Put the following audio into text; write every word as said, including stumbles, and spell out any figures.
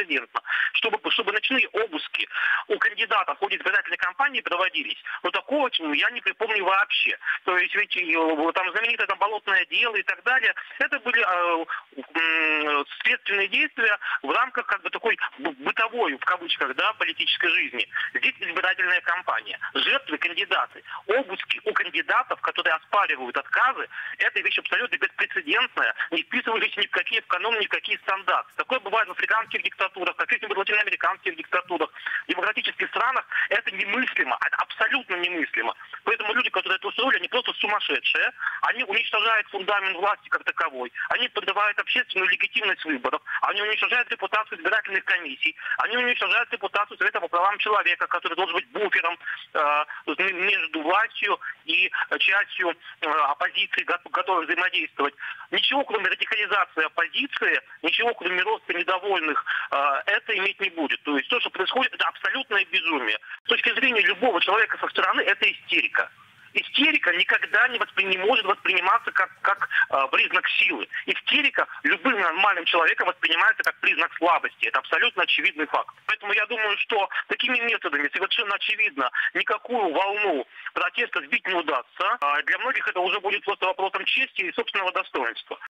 беспрецедентно. Чтобы, чтобы ночные обыски у кандидатов в ходе избирательной кампании проводились, но такого я не припомню вообще. То есть ведь там знаменитое там болотное дело и так далее, это были э, э, следственные действия в рамках как бы такой бытовой, в кавычках, да, политической жизни. Здесь избирательная кампания. Жертвы кандидаты. Обыски у кандидатов, которые оспаривают отказы, это вещь абсолютно беспрецедентная, не вписывающаяся ни в какие в канон, ни в какие стандарты. Такое бывает в африканских диктатурах, в каких-нибудь латиноамериканских диктатурах. В демократических странах это немыслимо, это абсолютно немыслимо. Поэтому люди, которые это устроили, они просто сумасшедшие. Они уничтожают фундамент власти как таковой. Они подрывают общественную легитимность выборов. Они уничтожают репутацию избирательных комиссий. Они уничтожают репутацию Совета по правам человека, который должен быть буфером э, между властью и частью э, оппозиции, готовы взаимодействовать. Ничего, кроме радикализации оппозиции, ничего, кроме роста недовольных, э, это иметь не будет. То есть то, что происходит, это абсолютное безумие. С точки зрения любого человека со стороны, это истерика. Истерика никогда не, воспри... не может восприниматься как, как э, признак силы. Истерика любым нормальным человеком воспринимается как признак слабости. Это абсолютно очевидный факт. Поэтому я думаю, что такими методами совершенно очевидно никакую волну протеста сбить не удастся. А для многих это уже будет просто вопросом чести и собственного достоинства.